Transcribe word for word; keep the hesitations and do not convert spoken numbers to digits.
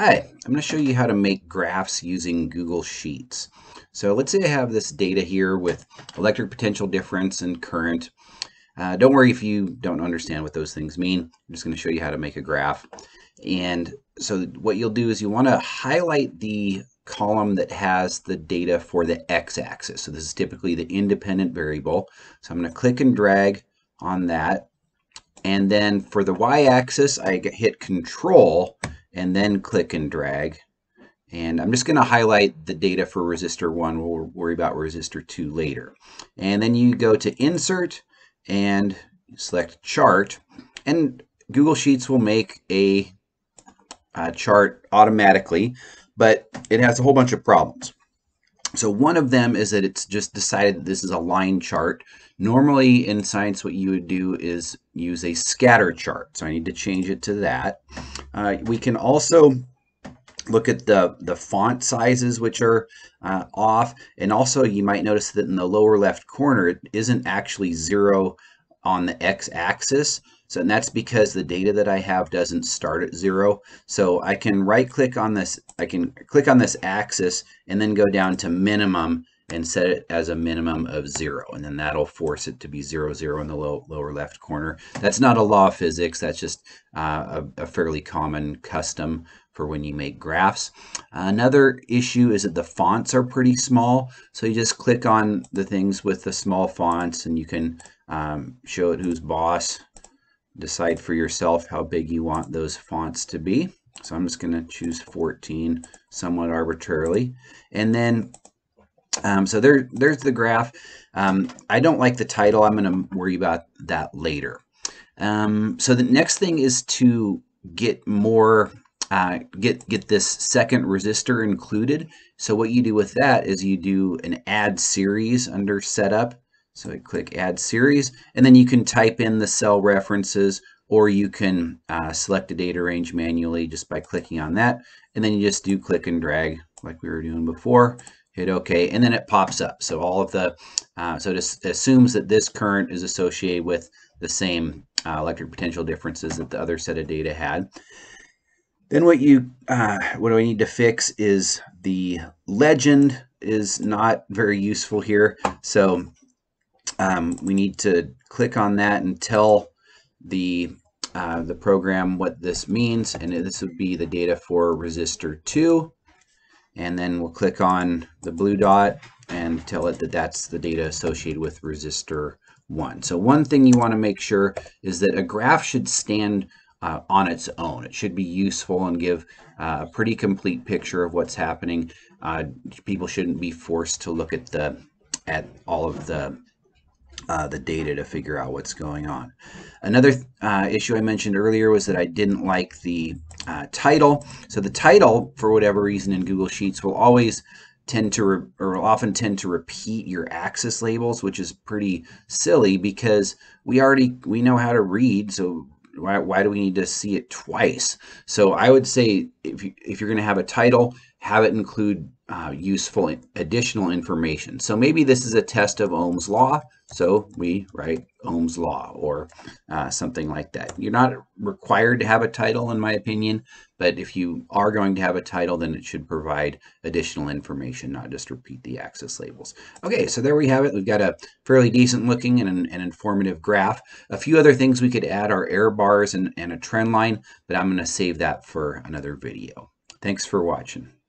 Hi, I'm going to show you how to make graphs using Google Sheets. So let's say I have this data here with electric potential difference and current. Uh, don't worry if you don't understand what those things mean. I'm just going to show you how to make a graph. And so what you'll do is you want to highlight the column that has the data for the x-axis. So this is typically the independent variable. So I'm going to click and drag on that. And then for the y-axis, I hit Control and then click and drag. And I'm just going to highlight the data for resistor one. We'll worry about resistor two later. And then you go to Insert and select Chart. And Google Sheets will make a, a chart automatically, but it has a whole bunch of problems. So one of them is that it's just decided that this is a line chart. Normally in science, what you would do is use a scatter chart. So I need to change it to that. Uh, we can also look at the, the font sizes, which are uh, off. And also you might notice that in the lower left corner, it isn't actually zero on the x-axis. So and that's because the data that I have doesn't start at zero. So I can right click on this, I can click on this axis and then go down to minimum and set it as a minimum of zero. And then that'll force it to be zero, zero in the low, lower left corner. That's not a law of physics. That's just uh, a, a fairly common custom for when you make graphs. Another issue is that the fonts are pretty small. So you just click on the things with the small fonts and you can um, show it who's boss. Decide for yourself how big you want those fonts to be. So I'm just going to choose fourteen somewhat arbitrarily. And then, um, so there, there's the graph. Um, I don't like the title. I'm going to worry about that later. Um, so the next thing is to get more, uh, get, get this second resistor included. So what you do with that is you do an add series under setup. So I click Add Series, and then you can type in the cell references, or you can uh, select a data range manually just by clicking on that. And then you just do click and drag like we were doing before, hit OK, and then it pops up. So all of the, uh, so it assumes that this current is associated with the same uh, electric potential differences that the other set of data had. Then what you, uh, what do I need to fix is the legend is not very useful here. So Um, we need to click on that and tell the uh, the program what this means, and this would be the data for resistor two, and then we'll click on the blue dot and tell it that that's the data associated with resistor one. So one thing you want to make sure is that a graph should stand uh, on its own. It should be useful and give uh, a pretty complete picture of what's happening. Uh, people shouldn't be forced to look at the at all of the Uh, the data to figure out what's going on. Another uh, issue I mentioned earlier was that I didn't like the uh, title. So the title, for whatever reason in Google Sheets, will always tend to, re or will often tend to repeat your axis labels, which is pretty silly because we already, we know how to read, so why, why do we need to see it twice? So I would say if, you, if you're going to have a title, have it include uh, useful additional information. So maybe this is a test of Ohm's law, so we write Ohm's law or uh, something like that. You're not required to have a title, in my opinion, but if you are going to have a title, then it should provide additional information, not just repeat the axis labels. Okay, so there we have it. We've got a fairly decent looking and an, an informative graph. A few other things we could add are error bars and, and a trend line, but I'm going to save that for another video. Thanks for watching.